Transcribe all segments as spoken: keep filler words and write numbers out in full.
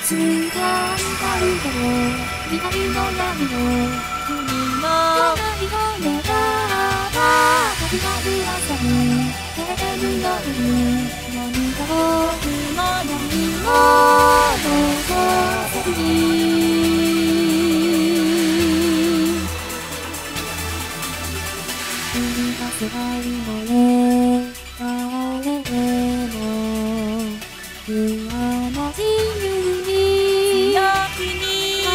つかんだるけど未来の闇を君のない骨が旅立つ朝に照れてる夜に何か僕の闇を残せずに海が世界の上倒れても不安な自由に強気に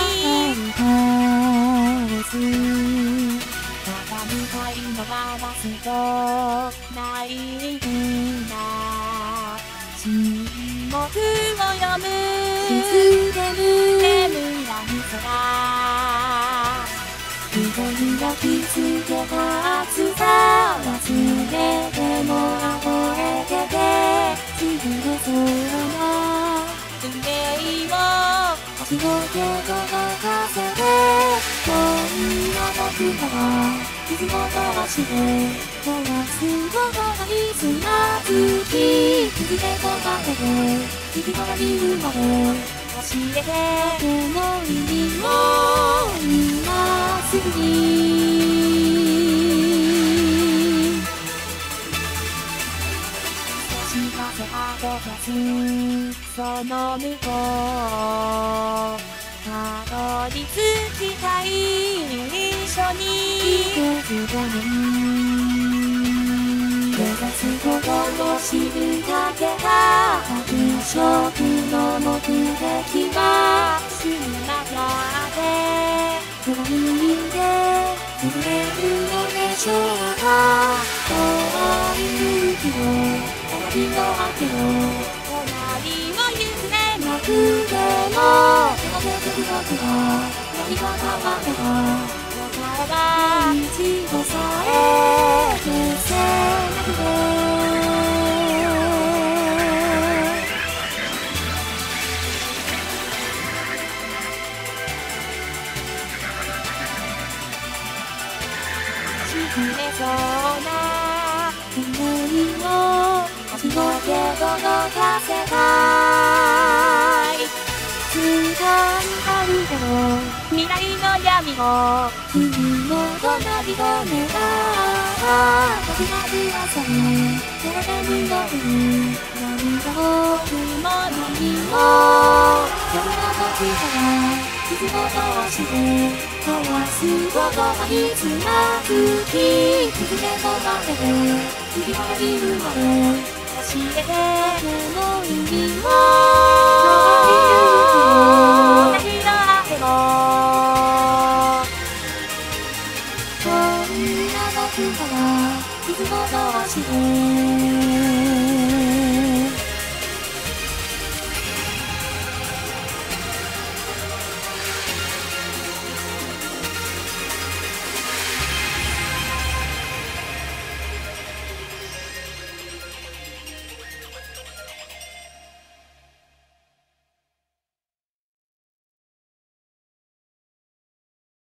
変わるただみたいのが出すとないんだ沈黙を読むいつでも眠らぬ空人に抱きつけた暑さ忘れても溢れてて自分のそうな運命を足を手届かせてこんな僕が傷を飛ばして壊すことがいつなつき傷でとかけて君が見るまで教えてでも意味を今すぐに少し風が飛ばすその向こうたどり着きたい一緒に目指すことを知るだけが白色の目的は死ぬまで暗いで崩れるのでしょうか遠い雪を旅の果てを隣を譲れなくても手が出てく僕は何が変われば別れが一度さえ消せなくて触れそうな思いを足の手届かせたい掴んだるけど未来の闇を君の隣の目が時がる朝に照れてる夜に涙を僕も何も夜の時から傷を通して交わすことがいつなくき崩れとかけて次は見るまで教えてでも意味を何があってもこんな僕から傷を通して